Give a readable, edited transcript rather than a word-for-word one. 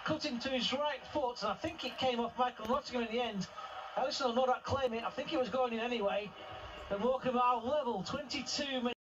cutting to his right foot, and I think it came off Michael Nottingham in the end. Ellison will not claim it. I think it was going in anyway. And Morecambe are level, 22 minutes.